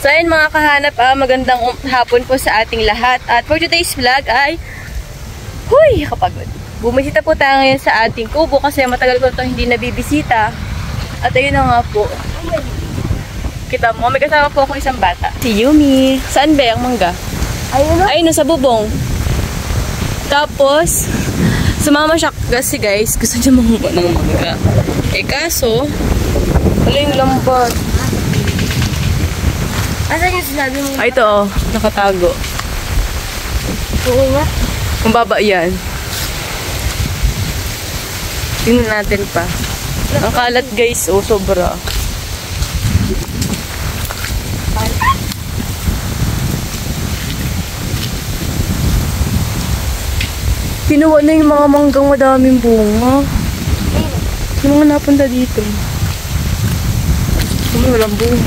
So ayun mga kahanap, magandang hapon po sa ating lahat. At for today's vlog ay, huy, kapagod. Bumisita po tayo ngayon sa ating kubo kasi matagal ko ito hindi nabibisita. At ayun na nga po. Kita mo, may kasama po ako isang bata. Si Yumi. Saan ba ang mangga? Ayun, ayun sa bubong. Tapos, sumama siya kasi guys, gusto niya manguha ng mangga. Eh kaso, wala yung lambat. Asan yung sinabi mo? Ay, ito oh, nakatago. Oo nga. Kung baba yan. Tingnan natin pa. Ang kalat guys, oh, sobra. Kinuha na yung mga manggang madaming bunga. Yung mga napunta dito. Walang bunga.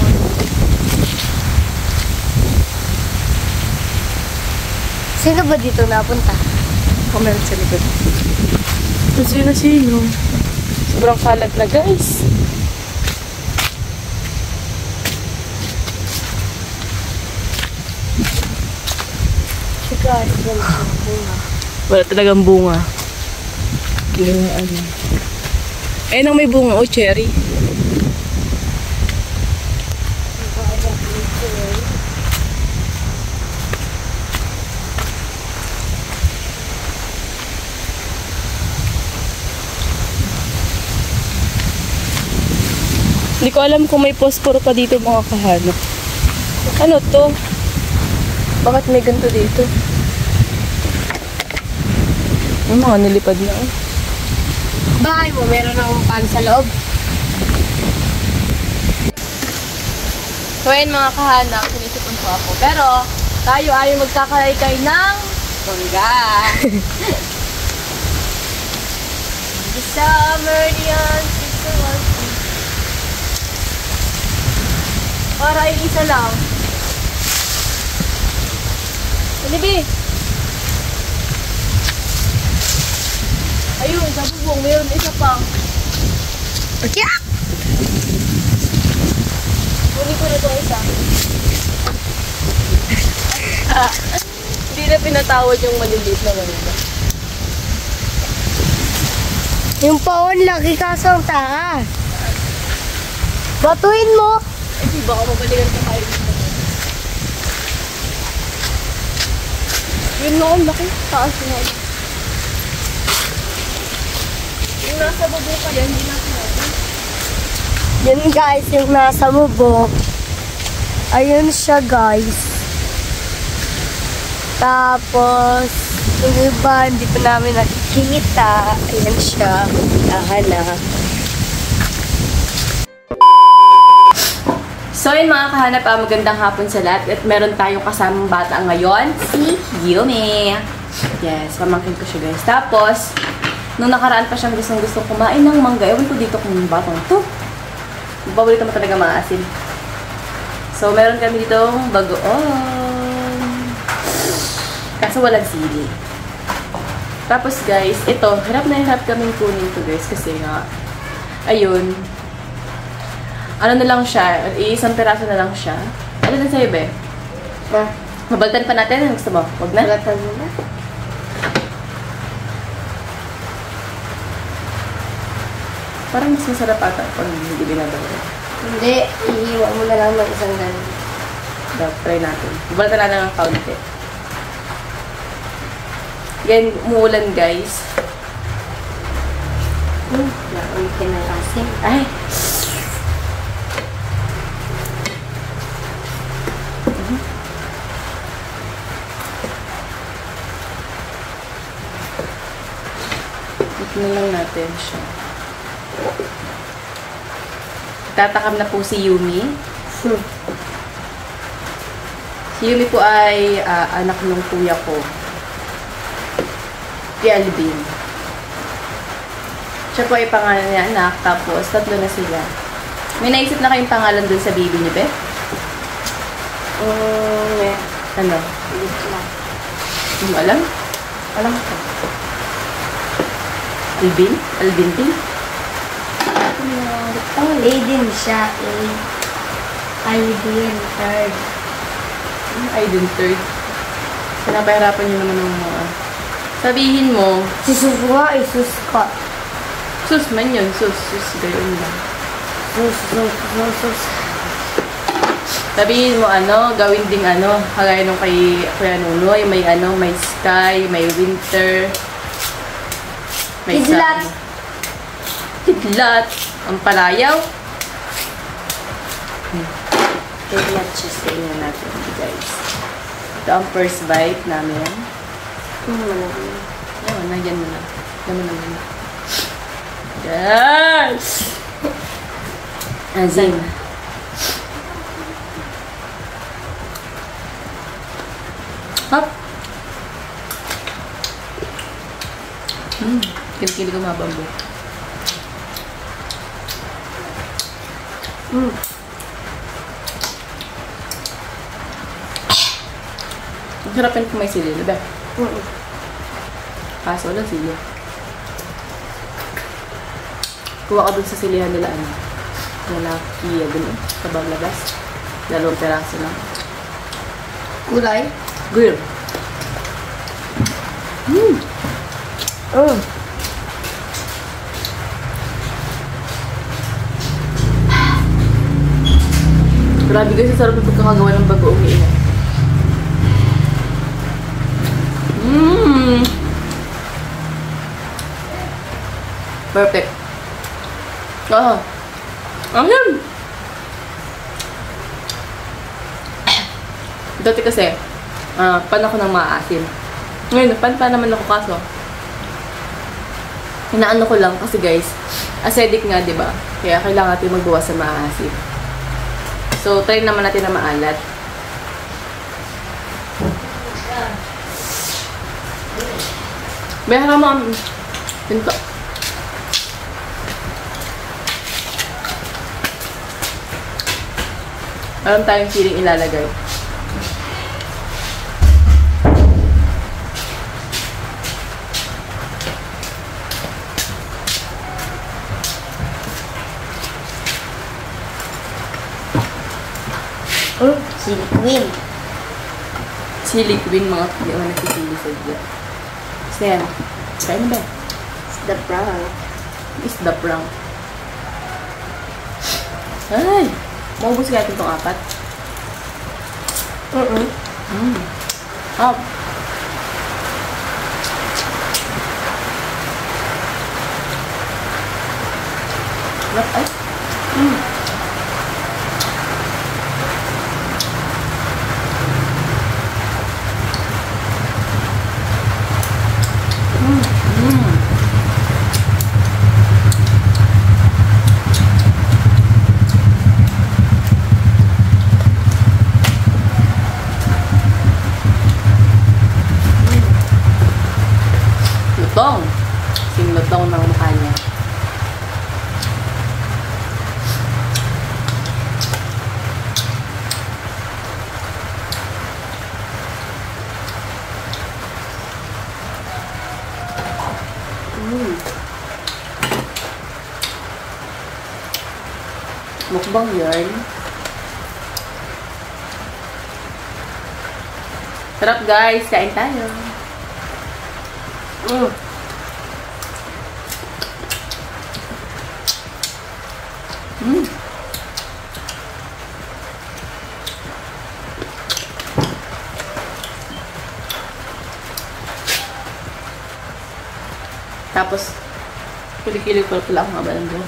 Sino ba dito napunta? Comment sa likod. Sino? Sobrang kalat na guys. Wala talagang bunga. Ayun ang may bunga, oh, cherry. Hindi ko alam kung may posporo pa dito mga kahanap. Ano to? Bakit may ganito dito? Yung mga nilipad na. Bahay mo, meron akong pan sa loob. So ayun mga kahanap, sinisipon po ako. Pero tayo ay magkakalaykay ng mangga. The summer neon sister. Para ay isa lang. Libi! Ayun, sa bubong, mayroon isa pa. Okay. Kunin ko na itong isa. Hindi na pinatawad yung maliliit na mangga. Yung paon laki kaso ang taas. Batuin mo. Eh, di baka mabalikan ka tayo dito. Yun nga, ang laki. Taas nga. Yung nasa bubong ka yan, hindi natin natin. Yun guys, yung nasa bubong. Ayun siya guys. Tapos, yung iba, hindi pa namin nakikita. Ayan siya. Nahanap. So yun mga kahanap, magandang hapon sa lahat. At meron tayong kasamang bata ngayon, si Yumi. Yes, pamangkin ko siya guys. Tapos, nung nakaraan pa siyang gusto kumain ng mangga. Ewan ko dito kung batang to. Paborito mo talaga maasim. So, meron kami ditong bagoong. Kaso walang sili. Tapos guys, ito, hirap na hirap kaming kunin to guys. Kasi nga, ayun. Ano na lang siya, isang peraso na lang siya. Ano na sa'yo, be? Mabaltan pa natin, ano gusto mo? Huwag na? Balatan mo na. Parang mas masarap ata pag hindi binabalik. Hindi, ihiwa mo na lang ng isang ganun. Try natin. Mabaltan na lang ang kaunti. Yan, umuulan guys. Naulitin na kasi. Ay! Na lang natin siya. Tatakam na po si Yumi. Si Yumi po ay anak ng kuya ko. Si Alvin. Siya po ay pangalan niya anak. Tapos, tatlo na sila. May naisip na kayong pangalan dun sa baby niyo, be? Ano? Hindi mo alam? Alam ko. Alvin? Alvin din? Oh, A din siya. A. I will do it third. I didn't third. Pinapahirapan niyo naman ng mga... Sabihin mo, Si sus nga, sus ka. sus man yun, sus, gayon lang. Sus. Sabihin mo gawin ding kagaya nung kay Kuya Nunoy, may may sky, may winter, may Kidlat. sun. Kidlat. Ang palayaw. Kidlat siya sa inyo natin, guys. Ito ang first bite namin. Nagyan mo na. Yes! Azim. Hop! Kilikili ko mga bambu. Ang sarapin kung may sili, diba? Kaso wala sili. Kuha ka dun sa silihan nila, lalaki, dun, kabang labas. 2 peraso lang. Kulay? Grill. Grabe guys, ang sarap ng pagkakagawa ng bagoong iyan. Perfect. Ayun! Dati kasi, pan ako ng maasim. Ngayon, pan naman ako kaso. Inaano ko lang kasi guys, acidic nga, diba? Kaya kailangan natin magbawas sa maasim. So, try naman natin na maalat. May haramang pinto. Meron tayong siling ilalagay. Chili queen. Chili queen, mga hindi naman nagsisili sa dyan. Sam, kaya na ba? It's the brown. Is the brown. Ay! Maubos natin itong 4. Up. Ay. Lutong. Sing lutong ng mukha niya. Mukbang yarn. Sarap guys, kain tayo. Tapos, kilikili ko pala ang mga balando.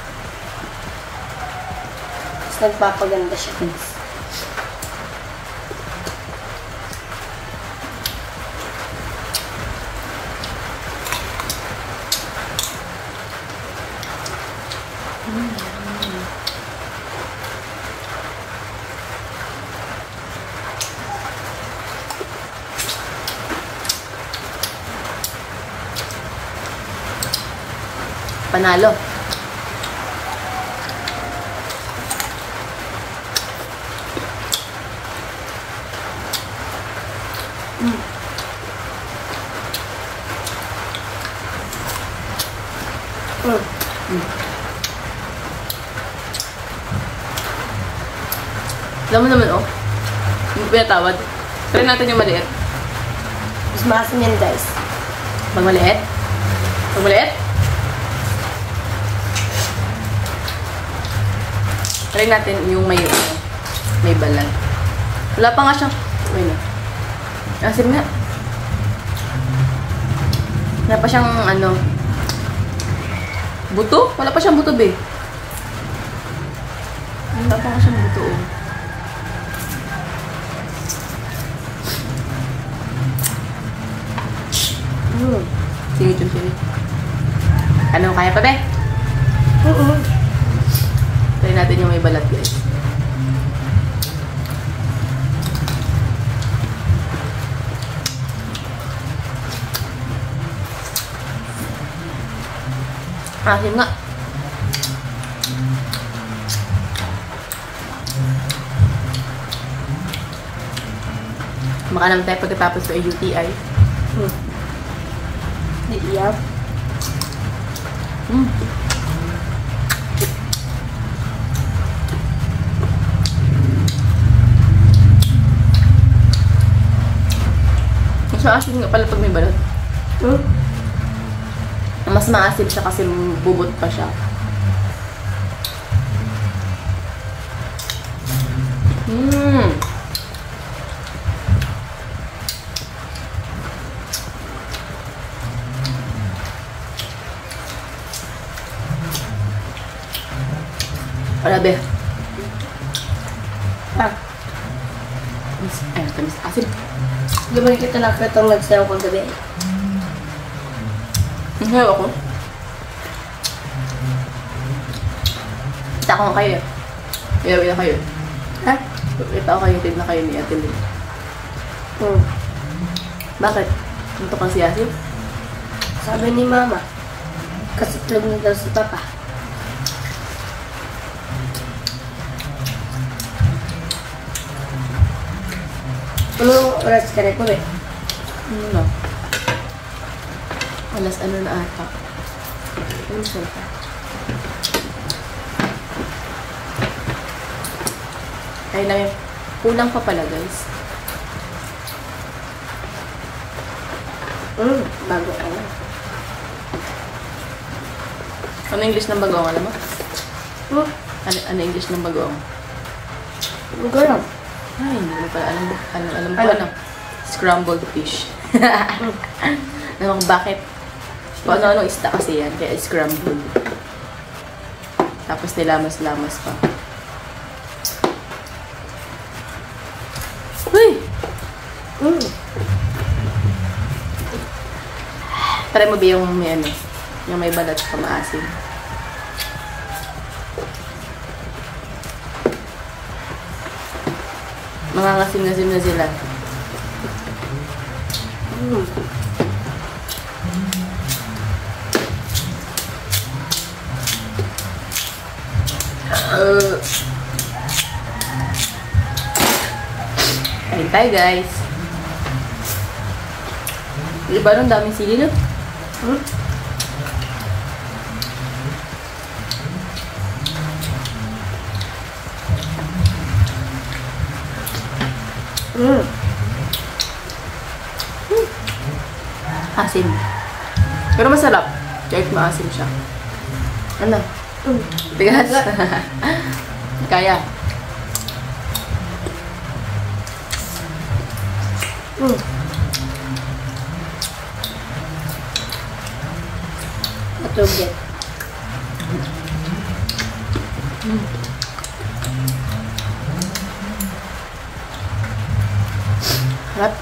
Tapos nagpapaganda siya. Panalo. Alam mo naman, oh. Yung pinatawad. Try natin yung maliit. Mas maasim yan, guys. Pag maliit? Pag maliit? Try natin yung may balat. Wala pa nga siyang... Wait na. Asim nga. Wala pa siyang ano... Buto? Wala pa siyang buto, be. Wala pa nga siyang buto, oh. Singit yung singit. Ano, kaya pa, be? Oo. Try natin yung may balat, guys. Asim nga. Maka naman tayo pagkatapos sa UTI. Iyak. Mas maasim nga pala pag may balat. Mas maasim siya kasi bubot pa siya. Grabe. Tamis asim. Gawin kita na itong nagsayaw ko gabi. Ngayon ako. Kita ko nga kayo eh. Ila kayo. Ha? Kita ko kayo, tin na kayo ni Ate Lynn. Bakit? Ito kang si Asim? Sabi ni Mama, kasi tulog na daw si Papa. Anong oras ka rin po eh? Ano na? Alas ano na ata? Ano siya ata? Kaya namin, kulang pa pala guys. Bago ako. Ano English ng bagoong, alam mo? Ano English ng bagoong? Hindi ko alam. Ay, hindi mo pala alam ko ano? Scrambled fish. Alam mo bakit? Kung ano-ano isda kasi yan, kaya scrambled. Tapos nilamas-lamas pa. Uy! Try mo ba yung may ano? Yung may balat pa maasim? Mangangasim-ngasim na sila. Kain tayo guys. Diba nung daming sili no? Asim. Pero masarap. Kahit maasim siya. Ano? Tigas. Kaya. Matugit. Harap.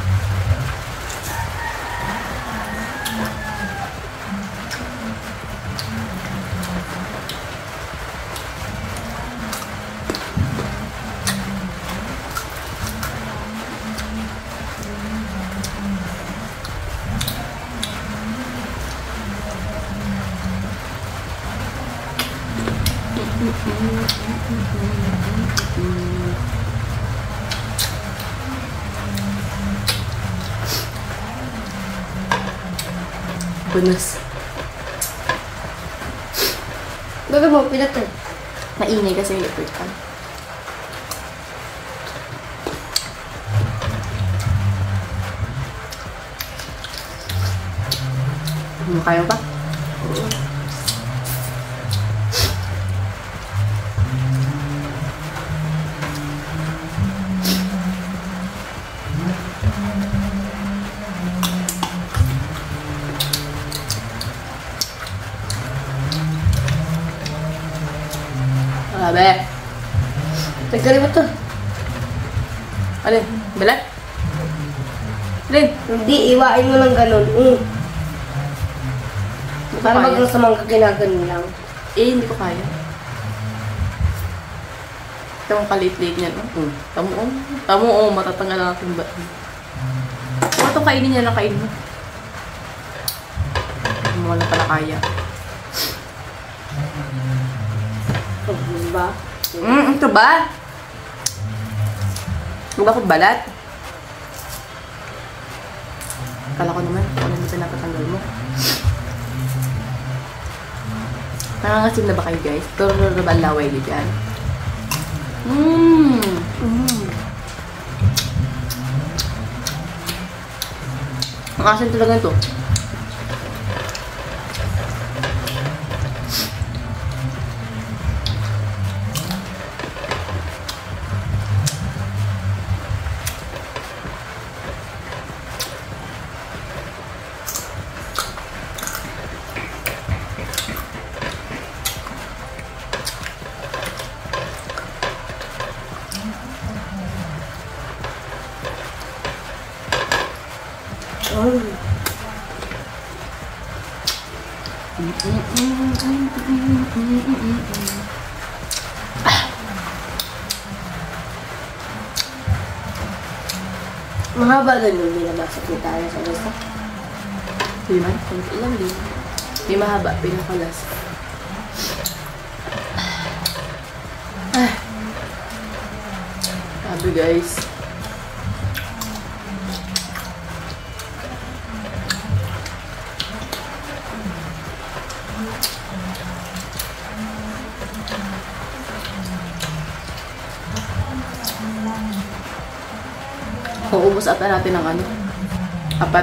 Bonus. Gagawin mo, pinatay. Maingay kasi yung electric fan. Kaya ba? Grabe. Nagkari ba to? Alin? Balat? Alin? Hindi, iwain mo ng ganun. Para kaya. mag sa mga ginaganon lang. Eh, hindi ko kaya. Ito ang kalit-lit niya. Tamo, matatanggal ang aking balat. Ito kainin niya lang, kainin mo. Wala pala kaya. Diba? Ito ba? Huwag ako balat. Kala ko naman, kung ano yung pinapatanggal mo. Nangangasim na ba kayo guys? Turo ba laway din yan? Ang asin talaga ito. Mahaba doon yung binabasa kita sa basta. Hindi man, ilang din. May mahaba, pinakalas. Sabi guys. Uubos ata natin ng ano? 4.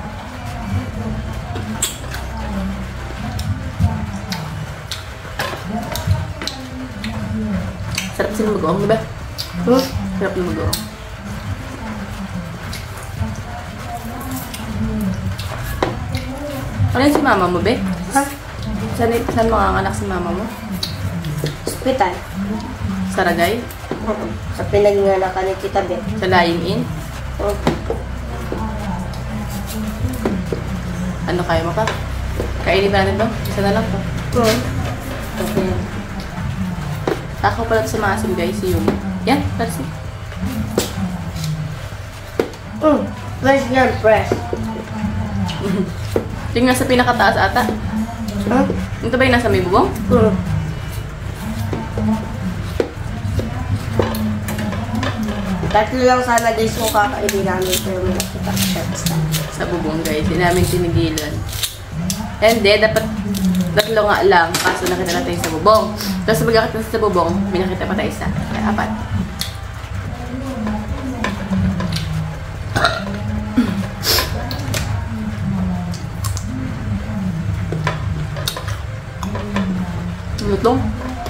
Sarap sila mag-uong, diba? Sarap na mag-uong. Ano yun si mama mo, be? Ha? Saan manganganak si mama mo? Hospital. Saragay? Sa pinagnanakan ni Tita Beth. Sa lying in? Ano kaya mo pa? Kainin ba natin to? Isa na lang to. Okay. Tako pala sa maasim guys, yung... Yan, tarsi. Fresh yan, fresh. Yung nasa pinakataas ata. Ito ba yung nasa may bubong? Tatlo lang sana guys kung kakainin namin pero may nakita Sa bubong guys, hindi namin tinigilan. Hindi, dapat tatlo nga lang, kaso nakita natin sa bubong. Tapos pagkakit natin sa bubong, may nakita pa tayo isa. Kaya 4. Lutong.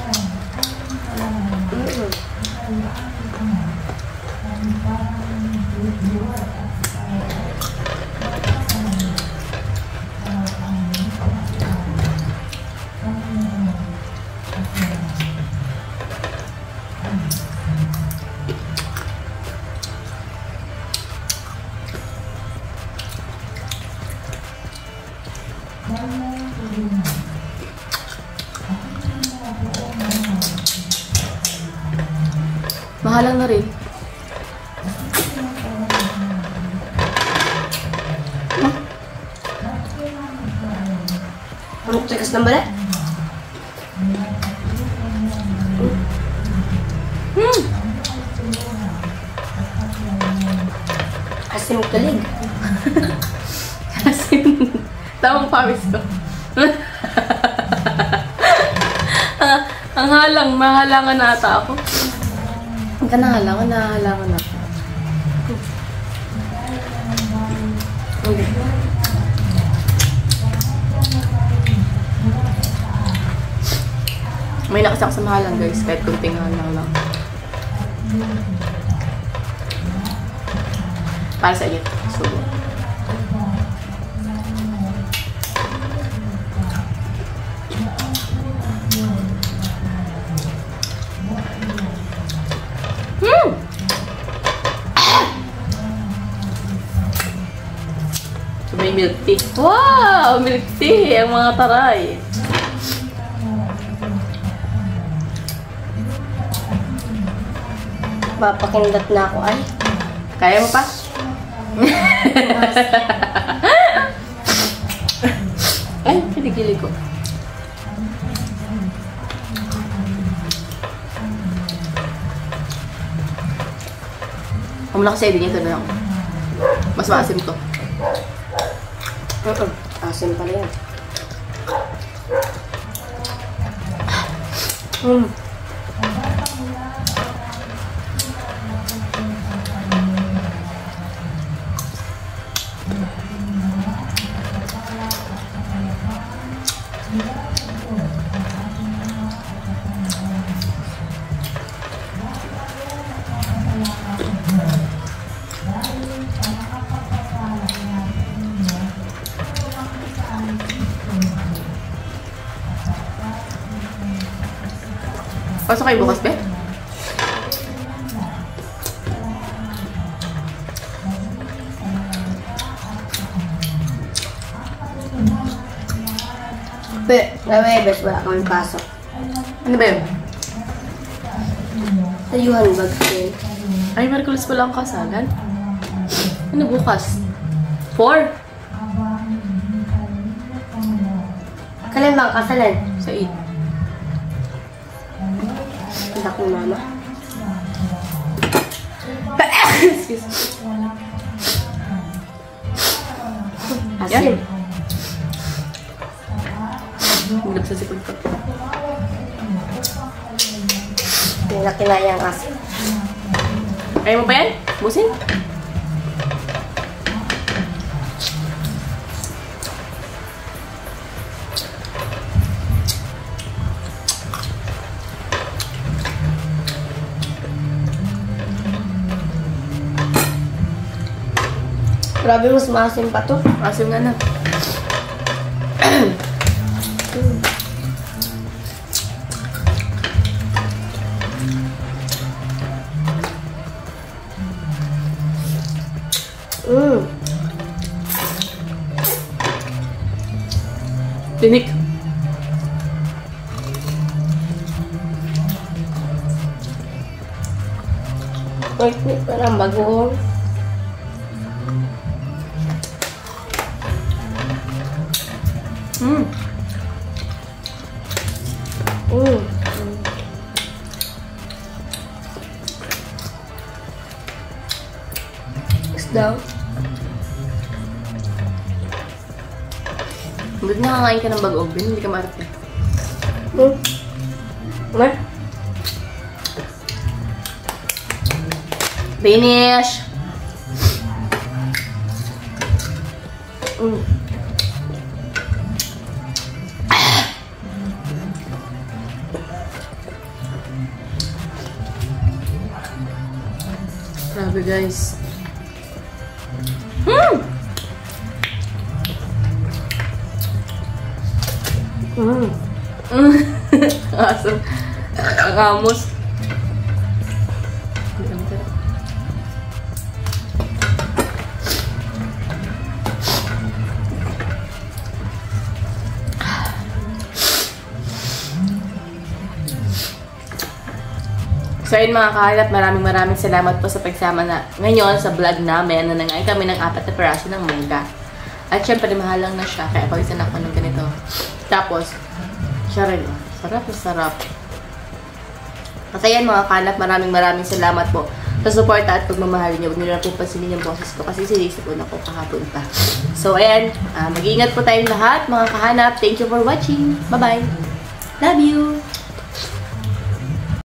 Mahalang na rin. Ano tikas ng balat? Asim kalig. Asim. Tamang pawis ko. Ang halang, mahalangan na ata ako. Ang nahalangan na ako. Okay. May nakasamahalan guys, kahit kunting lang. Para sa inyo. Subo. So, may milk tea. Wow! Milk tea! Ang mga taray. Papakindat na ako ay. Kaya mo pa? Ay, kilig-kilig ko. Kung lang kasi din ito na lang. Mas maasim to. Asim pala yan. Pasok kayo bukas, be? Nawebes, wala kami pasok. Ano ba yun? Tayuhan bagsin. Ay, Merkulis pala ang kasalan. Ano bukas? 4? Kailan ba ang kasalan? Sa 8. Hindi ko mama. Excuse me. Asim. Hindi sa sipon ko. Hindi na kinaya ang asim. Ayaw mo pa yan? Busin? Grabe, mas maasim pa to. Asim nga na. Tinik. Wait, parang bagoong. Isda. Ba't nakakain ka ng bag-o, Ben? Hindi ka marap eh. Ano? Finish! Grabe guys. Awesome. Ang amos. So yun mga kahalat, maraming salamat po sa pagsama na ngayon sa vlog namin na nangain kami ng 4 na peraso ng mangga. At syempre mahal lang na siya, kaya pawisan ako ng ganito. Tapos, siya rin. Sarap na sarap. At ayan mga kahalat, maraming salamat po sa suporta at pagmamahal niyo. Huwag niyo na po pansinin yung boses ko kasi sinisipon ako kahapon pa. So ayan, mag-iingat po tayong lahat mga kahanap. Thank you for watching. Bye-bye. Love you!